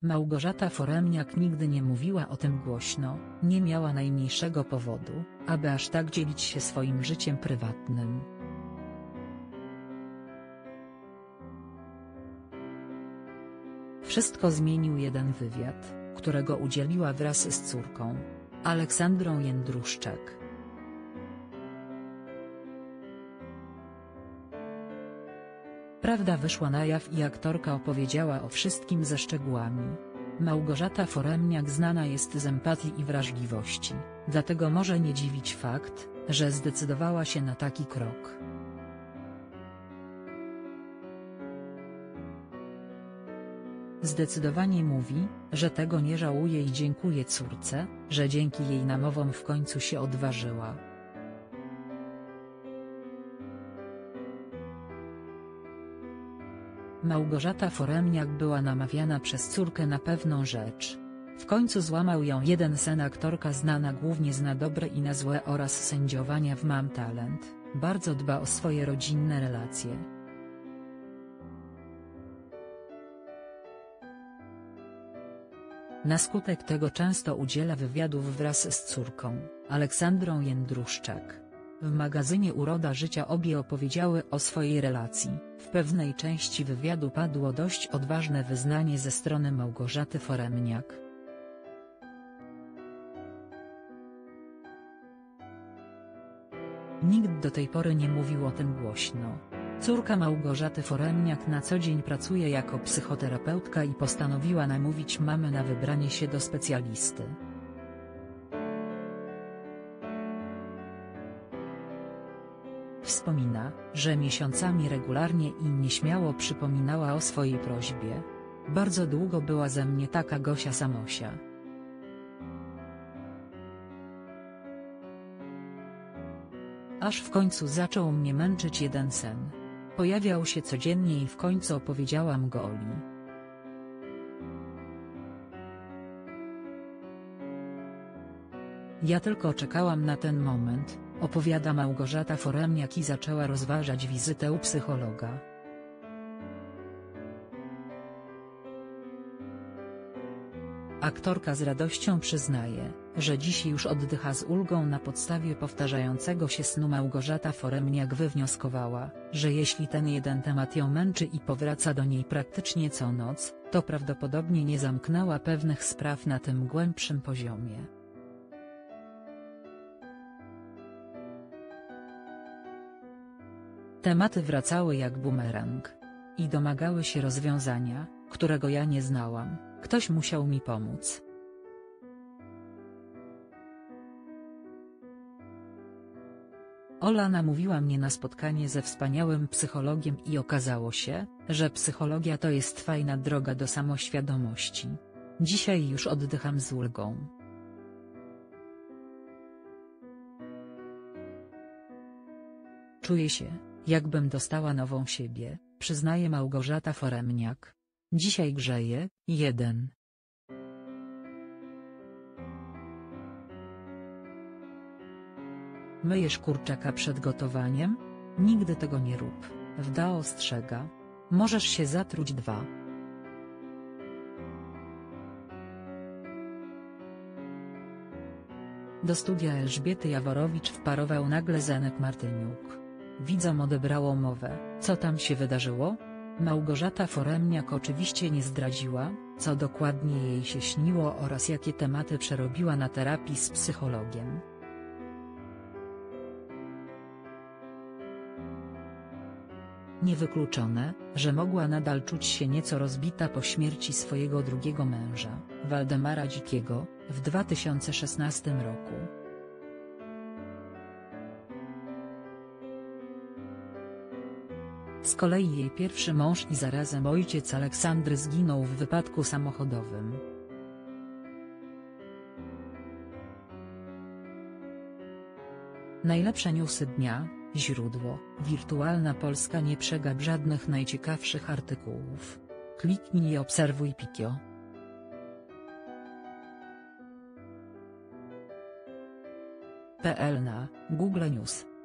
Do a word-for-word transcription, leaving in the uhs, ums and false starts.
Małgorzata Foremniak nigdy nie mówiła o tym głośno, nie miała najmniejszego powodu, aby aż tak dzielić się swoim życiem prywatnym. Wszystko zmienił jeden wywiad, którego udzieliła wraz z córką, Aleksandrą Jędruszczak. Prawda wyszła na jaw i aktorka opowiedziała o wszystkim ze szczegółami. Małgorzata Foremniak znana jest z empatii i wrażliwości, dlatego może nie dziwić fakt, że zdecydowała się na taki krok. Zdecydowanie mówi, że tego nie żałuje i dziękuje córce, że dzięki jej namowom w końcu się odważyła. Małgorzata Foremniak była namawiana przez córkę na pewną rzecz. W końcu złamał ją jeden sen. Aktorka znana głównie z Na dobre i na złe oraz sędziowania w Mam Talent, bardzo dba o swoje rodzinne relacje. Na skutek tego często udziela wywiadów wraz z córką, Aleksandrą Jędruszczak. W magazynie Uroda Życia obie opowiedziały o swojej relacji. W pewnej części wywiadu padło dość odważne wyznanie ze strony Małgorzaty Foremniak. Nikt do tej pory nie mówił o tym głośno. Córka Małgorzaty Foremniak na co dzień pracuje jako psychoterapeutka i postanowiła namówić mamę na wybranie się do specjalisty. Wspomina, że miesiącami regularnie i nieśmiało przypominała o swojej prośbie. Bardzo długo była ze mnie taka Gosia Samosia. Aż w końcu zaczął mnie męczyć jeden sen. Pojawiał się codziennie i w końcu opowiedziałam go Oli. Ja tylko czekałam na ten moment, opowiada Małgorzata Foremniak i zaczęła rozważać wizytę u psychologa. Aktorka z radością przyznaje, że dziś już oddycha z ulgą. Na podstawie powtarzającego się snu Małgorzata Foremniak wywnioskowała, że jeśli ten jeden temat ją męczy i powraca do niej praktycznie co noc, to prawdopodobnie nie zamknęła pewnych spraw na tym głębszym poziomie. Tematy wracały jak bumerang. I domagały się rozwiązania, którego ja nie znałam. Ktoś musiał mi pomóc. Ola namówiła mnie na spotkanie ze wspaniałym psychologiem i okazało się, że psychologia to jest fajna droga do samoświadomości. Dzisiaj już oddycham z ulgą. Czuję się, jakbym dostała nową siebie, przyznaje Małgorzata Foremniak. Dzisiaj grzeje. jeden. Myjesz kurczaka przed gotowaniem? Nigdy tego nie rób. Wda ostrzega. Możesz się zatruć. dwa. Do studia Elżbiety Jaworowicz wparował nagle Zenek Martyniuk. Widzom odebrało mowę. Co tam się wydarzyło? Małgorzata Foremniak oczywiście nie zdradziła, co dokładnie jej się śniło oraz jakie tematy przerobiła na terapii z psychologiem. Niewykluczone, że mogła nadal czuć się nieco rozbita po śmierci swojego drugiego męża, Waldemara Dzikiego, w dwa tysiące szesnastym roku. Z kolei jej pierwszy mąż i zarazem ojciec Aleksandry zginął w wypadku samochodowym. Najlepsze newsy dnia, źródło, Wirtualna Polska. Nie przegap żadnych najciekawszych artykułów. Kliknij i obserwuj Pikio. P L na Google News.